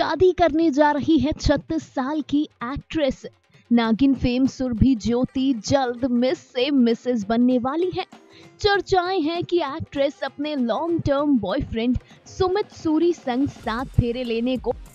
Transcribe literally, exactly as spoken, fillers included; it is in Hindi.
शादी करने जा रही है छत्तीस साल की एक्ट्रेस। नागिन फेम सुरभि ज्योति जल्द मिस से मिसेस बनने वाली है। चर्चाएं हैं कि एक्ट्रेस अपने long term boyfriend Sumit Suri संग सात फेरे लेने को